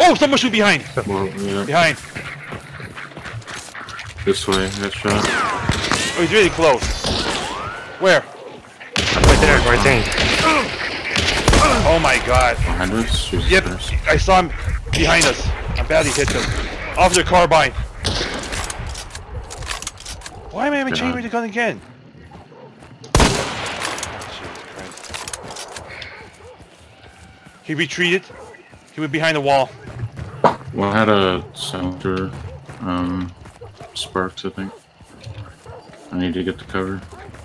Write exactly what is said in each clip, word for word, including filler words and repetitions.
Oh, someone shoot behind! Well, yeah. Behind! This way, that shot. Oh, he's really close. Where? Right there, right there. Oh my god. Behind us? Jesus Yep, Christ. I saw him behind us. I badly hit him. Off their carbine. Why am I having chain the gun again? Jesus Christ. He retreated. He was behind the wall. Well, I had a center, um, sparks, I think. I need to get the cover.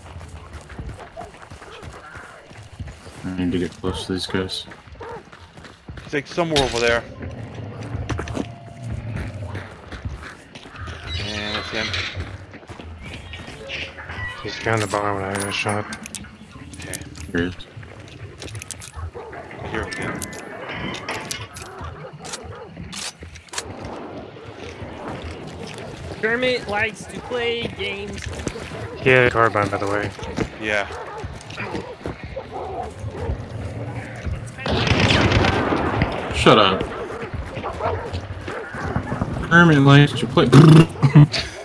I need to get close to these guys. He's like somewhere over there. And that's him. He's behind the barn when I got shot. Okay. Here he is. Here again. Kermit likes to play games. He had a carbine, by the way. Yeah. Shut up. Kermit likes to play.